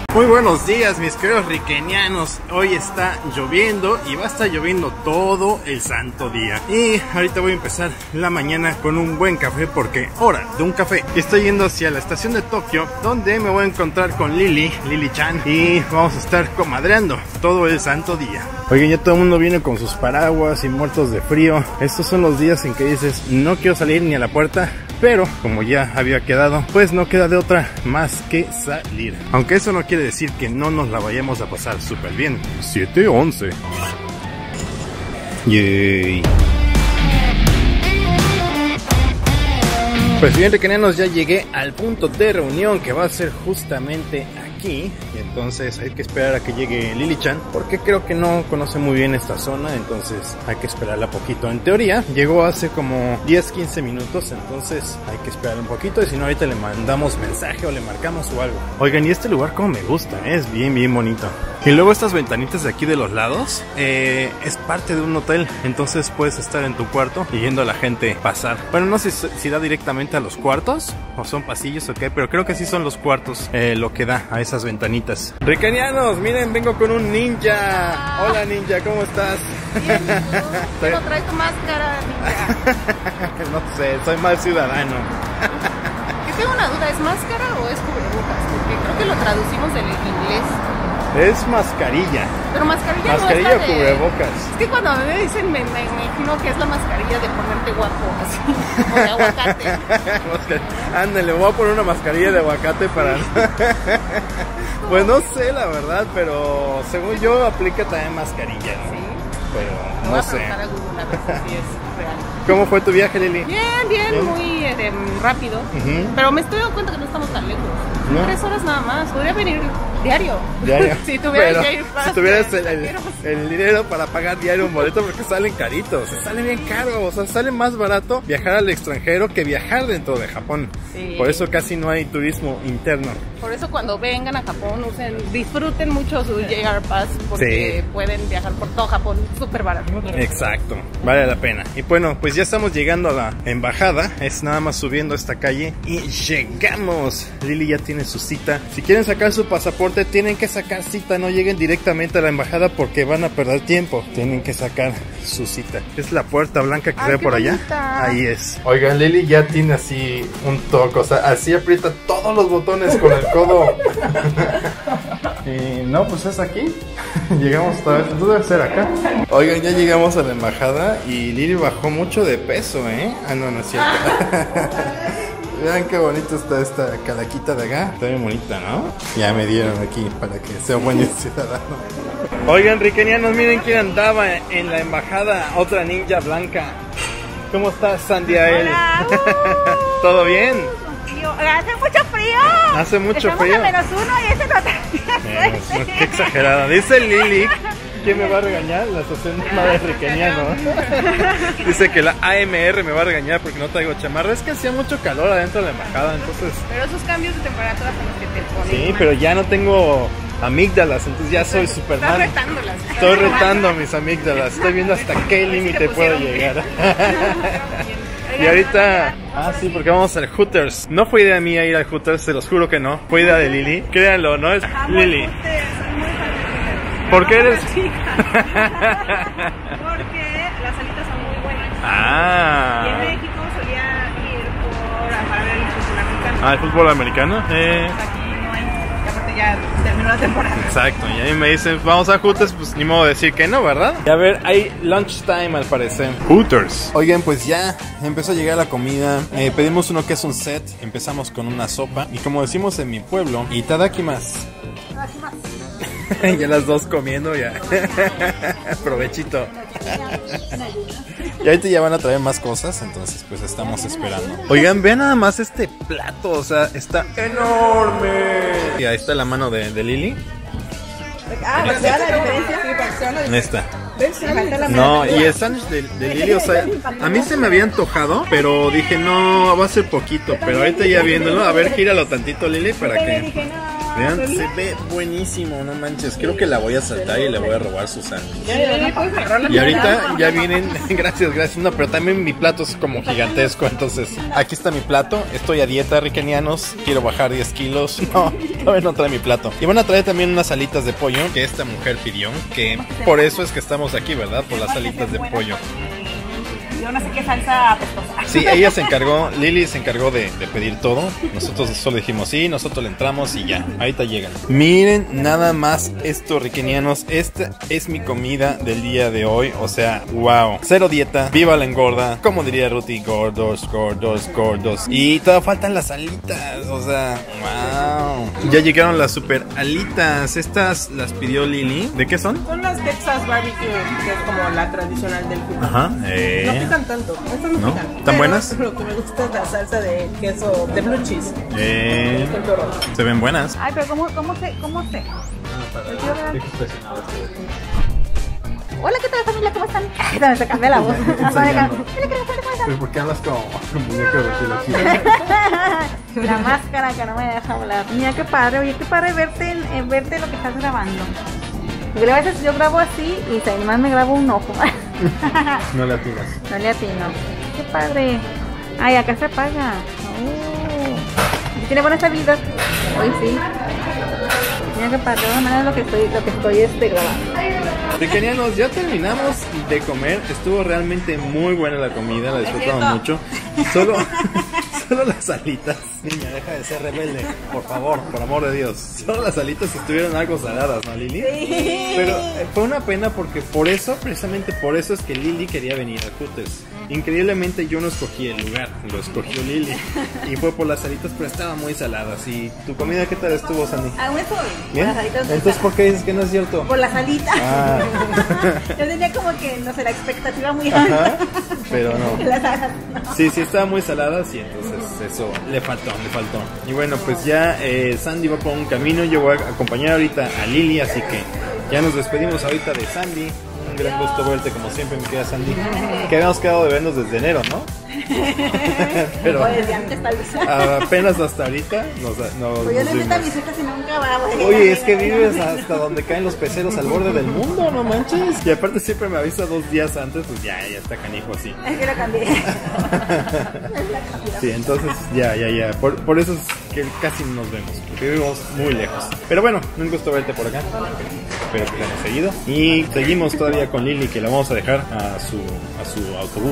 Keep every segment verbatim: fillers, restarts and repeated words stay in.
Muy buenos días, mis queridos riquenianos. Hoy está lloviendo y va a estar lloviendo todo el santo día. Y ahorita voy a empezar la mañana con un buen café, porque hora de un café. Estoy yendo hacia la estación de Tokio, donde me voy a encontrar con Lili, Lili-chan, y vamos a estar comadreando todo el santo día. Oigan, ya todo el mundo viene con sus paraguas y muertos de frío. Estos son los días en que dices, no quiero salir ni a la puerta, pero como ya había quedado, pues no queda de otra más que salir. Aunque eso no quiere decir que no nos la vayamos a pasar súper bien. siete once. Yay. Pues bien, riquenianos, ya llegué al punto de reunión, que va a ser justamente aquí. Y entonces hay que esperar a que llegue Lili-chan, porque creo que no conoce muy bien esta zona, entonces hay que esperarla poquito. En teoría llegó hace como diez quince minutos, entonces hay que esperar un poquito, y si no ahorita le mandamos mensaje o le marcamos o algo. Oigan, y este lugar como me gusta, ¿eh? Es bien bien bonito. Y luego estas ventanitas de aquí de los lados, eh, es parte de un hotel, entonces puedes estar en tu cuarto y viendo a la gente pasar. Bueno, no sé si, si da directamente a los cuartos o son pasillos o qué, pero creo que sí son los cuartos eh, lo que da a esas ventanitas. Riquenianos, miren, vengo con un ninja. Hola ninja, ¿cómo estás? Bien, pero trae tu máscara, ninja. No sé, soy mal ciudadano. Yo tengo una duda, ¿es máscara o es cubrebocas? Porque creo que lo traducimos del inglés. Es mascarilla. Pero mascarilla, mascarilla no o es de... cubrebocas. Es que cuando me dicen, me, me imagino que es la mascarilla de ponerte guapo, así, o de aguacate. Ándale, voy a poner una mascarilla de aguacate para... Pues no sé, la verdad, pero según yo aplica también mascarilla, ¿no? Sí. Pero no sé. A Google, a ver si es real. ¿Cómo fue tu viaje, Lili? Bien, bien, bien, muy eh, rápido. Uh-huh. Pero me estoy dando cuenta que no estamos tan lejos. ¿No? Tres horas nada más. Podría venir diario. Diario. Si tuvieras Pero, que ir si tuvieras el, el, el dinero para pagar diario un boleto, porque salen caritos. Salen bien caros. O sea, sale más barato viajar al extranjero que viajar dentro de Japón. Sí. Por eso casi no hay turismo interno. Por eso cuando vengan a Japón, usen, disfruten mucho su J R Pass, porque sí, pueden viajar por todo Japón súper barato. Exacto, vale la pena. Y bueno, pues ya estamos llegando a la embajada. Es nada más subiendo esta calle y llegamos. Lili ya tiene su cita. Si quieren sacar su pasaporte, tienen que sacar cita. No lleguen directamente a la embajada porque van a perder tiempo. Tienen que sacar su cita. Es la puerta blanca que se ve por allá. Bonita. Ahí es. Oigan, Lili ya tiene así un toque. O sea, así aprieta todos los botones con el codo. Y no, pues es aquí. Llegamos otra vez. Entonces debe ser acá. Oigan, ya llegamos a la embajada y Lili bajó mucho de peso, ¿eh? Ah, no, no es cierto. Vean qué bonito está esta calaquita de acá. Está bien bonita, ¿no? Ya me dieron aquí para que sea buen ciudadano. Oigan, riquenianos, miren quién andaba en la embajada. Otra ninja blanca. ¿Cómo estás, Sandiael? Hola. Uh, ¿Todo bien? Hace mucho frío. Hace mucho Estamos frío. a menos uno y ese no está. Eh, qué exagerada. Dice Lili. ¿Quién me va a regañar? La asociación de madre riqueniano. Dice que la A M R me va a regañar porque no traigo chamarra. Es que hacía mucho calor adentro de la embajada, entonces... Pero esos cambios de temperatura son los que te ponen. Sí, mal. Pero ya no tengo amígdalas, entonces ya soy Superman. Estás retándolas. Estoy retando mis amígdalas. Estoy viendo hasta qué límite puedo llegar. Y ahorita... Ah, sí, porque vamos al Hooters. No fue idea mía ir al Hooters, se los juro que no. Fue idea de Lili. Créanlo, ¿no? Es Lili. ¿Por qué eres? Porque las salitas son muy buenas. Ah. Y en México solía ir por para ver el fútbol americano. Ah, el fútbol americano. Eh. Aquí no hay. Y aparte ya terminó la temporada. Exacto. Y a mí me dicen, vamos a Hooters, pues ni modo de decir que no, ¿verdad? Y a ver, hay lunch time al parecer. Hooters. Oigan, pues ya empezó a llegar la comida. Eh, pedimos uno que es un set. Empezamos con una sopa. Y como decimos en mi pueblo, itadakimasu. Ya las dos comiendo ya. Provechito. Y ahorita ya van a traer más cosas, entonces pues estamos esperando. Oigan, vean nada más este plato, o sea, está enorme. Y ahí está la mano de, de Lili. Ah, pero vea la diferencia, sí, para que sea la diferencia. Esta. No, y el sándwich de, de Lili, o sea, a mí se me había antojado, pero dije, no, va a ser poquito. Pero ahorita ya viéndolo, a ver, gíralo tantito, Lili, para que Vean, se ve buenísimo, no manches. Creo que la voy a saltar y le voy a robar su sándwich. Y ahorita ya vienen, gracias, gracias. No, pero también mi plato es como gigantesco. Entonces, aquí está mi plato. Estoy a dieta, riquenianos. Quiero bajar diez kilos. No, todavía no trae mi plato. Y van a traer también unas alitas de pollo que esta mujer pidió. Que por eso es que estamos aquí, ¿verdad? Por las alitas de pollo. Yo no sé qué salsa apestosa. Sí, ella se encargó, Lili se encargó de, de pedir todo. Nosotros solo dijimos sí, nosotros le entramos y ya, ahorita llegan. Miren nada más esto, riquenianos. Esta es mi comida del día de hoy. O sea, wow. Cero dieta, viva la engorda. Como diría Ruti, gordos, gordos, gordos. Y todavía faltan las alitas. O sea, wow. Ya llegaron las super alitas. Estas las pidió Lili. ¿De qué son? Son las Texas Barbecue, que es como la tradicional del Cuba. Ajá. Eh. No pican tanto, estas no, ¿No? pican. ¿Están Pero buenas? Lo que me gusta es la salsa de queso, de blue cheese. Eh. Con toro. Se ven buenas. Ay, pero ¿cómo, cómo se? ¿Cómo se? Hola, ¿qué tal, familia? ¿Cómo están? Ay, se me cambió la voz. Hola, ¿qué tal? ¿Cómo están? ¿Por qué hablas como muñeco de kilo? La máscara que no me deja hablar. Mira qué padre, oye, qué padre verte, en, en verte lo que estás grabando. Porque a veces yo grabo así y además me grabo un ojo. No le atinas. No le atino. Qué padre. Ay, acá se apaga. Oh. Tiene buena estabilidad. Hoy sí. Mira qué padre. De todas maneras lo que estoy, lo que estoy este, grabando. Riquenianos, ya terminamos de comer. Estuvo realmente muy buena la comida, la disfrutamos mucho. Solo, solo las alitas. Niña, deja de ser rebelde, por favor, por amor de Dios. Solo las alitas estuvieron algo saladas, ¿no, Lili? Sí. Pero eh, fue una pena porque por eso, precisamente por eso es que Lili quería venir a Hooters. Increíblemente yo no escogí el lugar, lo escogió Lili. Y fue por las alitas, pero estaban muy saladas. ¿Y tu comida qué tal estuvo, Sandy? Aún estoy. ¿Bien? Las alitas no Entonces, están. ¿por qué dices que no es cierto? Por las alitas. Ah. Yo tenía como que, no sé, la expectativa muy alta. Ajá, pero no. Las alas, no. Sí, sí, estaban muy saladas y entonces eso le faltó, le faltó. Y bueno, pues ya eh, Sandy va por un camino, yo voy a acompañar ahorita a Lili, así que ya nos despedimos ahorita de Sandy. Un gran gusto verte como siempre, mi querida Sandy. Que habíamos quedado de vernos desde enero, ¿no? Pero O desde antes tal vez. apenas hasta ahorita nos, nos, Pues yo nos le meto a vimos. mis hijas y nunca va, güey. Oye, es que vives hasta donde caen los peceros al borde del mundo, no manches. Y aparte siempre me avisa dos días antes, pues ya, ya está canijo así. Es que lo cambié. Sí, entonces ya, ya, ya. Por, por eso es que casi no nos vemos, porque vivimos muy lejos. Pero bueno, un gusto verte por acá. Espero que lo hayas seguido. Y seguimos todavía con Lili, que la vamos a dejar a su, a su autobús.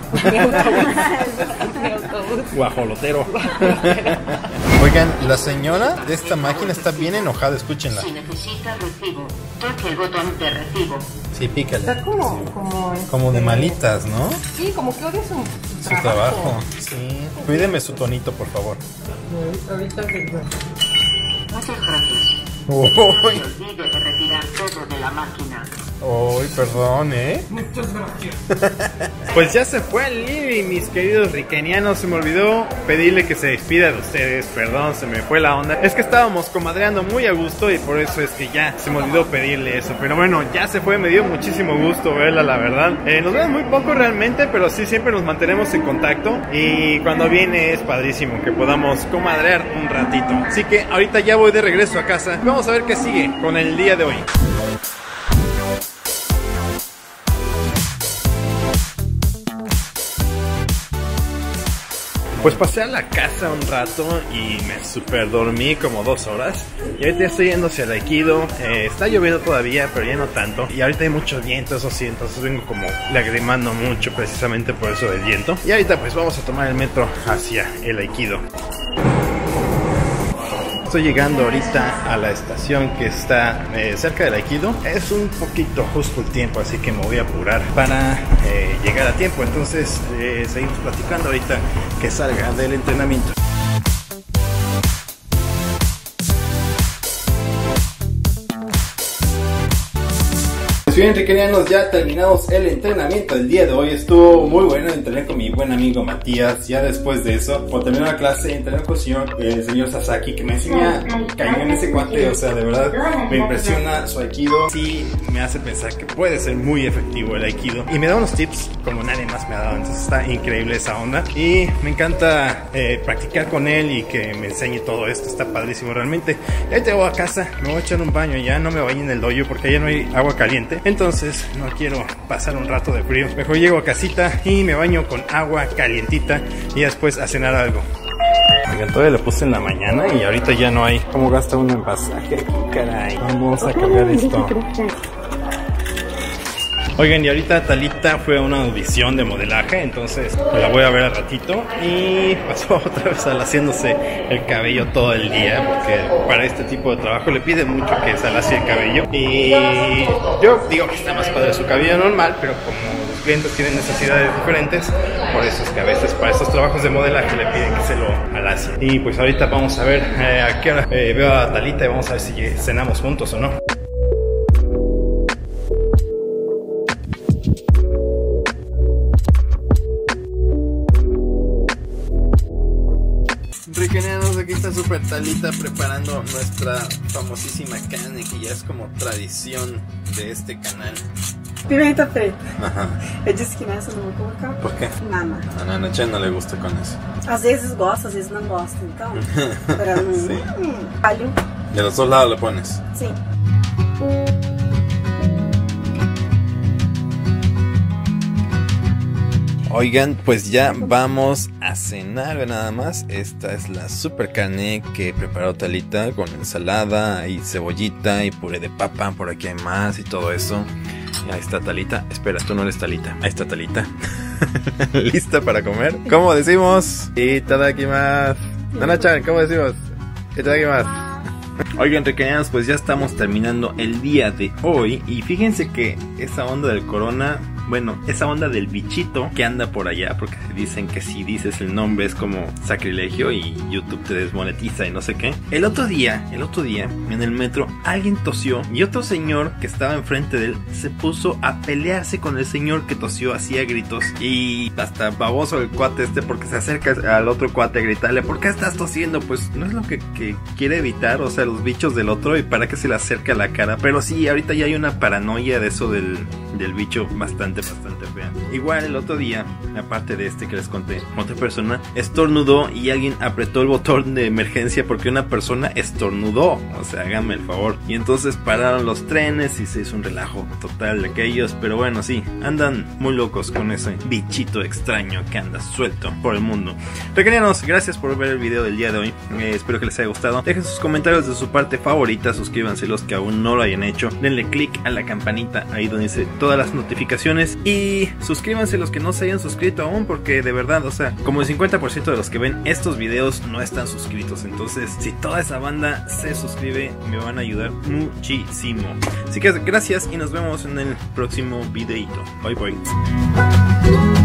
Guajolotero. Oigan, la señora de esta máquina está bien enojada, escúchenla. Si necesita recibo, toque el botón de recibo. Sí, pícale. Está como, como, Como de malitas, ¿no? sí, como que odia su, su, Su trabajo. Sí. Cuídeme su tonito, por favor. Ahorita que- Muchas gracias. Uy, No se olvide de retirar todo de la máquina. uy, perdón, ¿eh? Muchas gracias. Pues ya se fue Lili, mis queridos riquenianos. Se me olvidó pedirle que se despida de ustedes. Perdón, se me fue la onda. Es que estábamos comadreando muy a gusto y por eso es que ya se me olvidó pedirle eso. Pero bueno, ya se fue. Me dio muchísimo gusto verla, la verdad. Eh, nos vemos muy poco realmente, pero sí siempre nos mantenemos en contacto. Y cuando viene es padrísimo que podamos comadrear un ratito. Así que ahorita ya voy de regreso a casa. Vamos a ver qué sigue con el día de hoy. Pues pasé a la casa un rato y me super dormí como dos horas. Y ahorita ya estoy yendo hacia el Aikido. Eh, está lloviendo todavía, pero ya no tanto. Y ahorita hay mucho viento, eso sí, entonces vengo como lagrimando mucho precisamente por eso del viento. Y ahorita pues vamos a tomar el metro hacia el Aikido. Estoy llegando ahorita a la estación que está eh, cerca del Aikido. Es un poquito justo el tiempo, así que me voy a apurar para eh, llegar a tiempo. Entonces eh, seguimos platicando ahorita que salga del entrenamiento. Pues bien, riquenianos, ya terminamos el entrenamiento del día de hoy. Estuvo muy bueno, entrené con mi buen amigo Matías. Ya después de eso, por terminar la clase, entrené con el señor, el señor Sasaki, que me enseña cañón ese cuate. O sea, de verdad, me impresiona su aikido. Sí, me hace pensar que puede ser muy efectivo el aikido. Y me da unos tips como nadie más me ha dado. Entonces está increíble esa onda. Y me encanta eh, practicar con él y que me enseñe todo esto. Está padrísimo realmente. Y ahí te voy a casa, me voy a echar un baño ya. No me baño en el dojo porque allá no hay agua caliente. Entonces no quiero pasar un rato de frío. Mejor llego a casita y me baño con agua calientita y después a cenar algo. Oigan, todavía le puse en la mañana y ahorita ya no hay. ¿Cómo gasta uno en pasaje? Caray, vamos a cambiar esto. Oigan, y ahorita Talita fue a una audición de modelaje, entonces la voy a ver al ratito. Y pasó otra vez al haciéndose el cabello todo el día, porque para este tipo de trabajo le pide mucho que se alacie el cabello. Y yo digo que está más padre su cabello normal, pero como los clientes tienen necesidades diferentes, por eso es que a veces para estos trabajos de modelaje le piden que se lo alacie. Y pues ahorita vamos a ver eh, a qué hora eh, veo a Talita y vamos a ver si cenamos juntos o no. Riquenianos, aquí está Super Talita preparando nuestra famosísima carne que ya es como tradición de este canal. Pimenta preta. Aham. Eu disse que nessa eu não vou colocar. Por quê? Nada. A Nana Tia não le gusta com isso. Às vezes gosta, às vezes não gosta. Então, para não... Sí. Hum, alho. De los dos lados le pones. Sim. Oigan, pues ya vamos a cenar nada más. Esta es la super carne que preparó Talita con ensalada y cebollita y puré de papa. Por aquí hay más y todo eso. Y ahí está Talita. Espera, tú no eres Talita. Ahí está Talita. ¿Lista para comer? ¿Cómo decimos? Itadakimasu. Nana-chan, ¿cómo decimos? Itadakimasu. Oigan, riquenianos, pues ya estamos terminando el día de hoy. Y fíjense que esa onda del corona... Bueno, esa onda del bichito que anda por allá, porque dicen que si dices el nombre es como sacrilegio y YouTube te desmonetiza y no sé qué. El otro día, el otro día, en el metro, alguien tosió y otro señor que estaba enfrente de él se puso a pelearse con el señor que tosió, hacía gritos y hasta baboso el cuate este porque se acerca al otro cuate a gritarle: ¿por qué estás tosiendo? Pues no es lo que, que quiere evitar, o sea, los bichos del otro, y para que se le acerque a la cara. Pero sí, ahorita ya hay una paranoia de eso del, del bicho bastante bastante fea. Igual el otro día, aparte de este que les conté, otra persona estornudó y alguien apretó el botón de emergencia porque una persona estornudó, o sea, háganme el favor. Y entonces pararon los trenes y se hizo un relajo total de aquellos. Pero bueno, sí, andan muy locos con ese bichito extraño que anda suelto por el mundo. Riquenianos, gracias por ver el video del día de hoy. eh, Espero que les haya gustado. Dejen sus comentarios de su parte favorita, suscríbanse los que aún no lo hayan hecho, denle click a la campanita ahí donde dice todas las notificaciones. Y suscríbanse los que no se hayan suscrito aún, porque de verdad, o sea, como el cincuenta por ciento de los que ven estos videos no están suscritos. Entonces, si toda esa banda se suscribe, me van a ayudar muchísimo. Así que gracias y nos vemos en el próximo videito. Bye bye.